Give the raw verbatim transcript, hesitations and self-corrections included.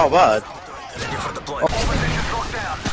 Not bad. Ready for deployment. All positions locked down.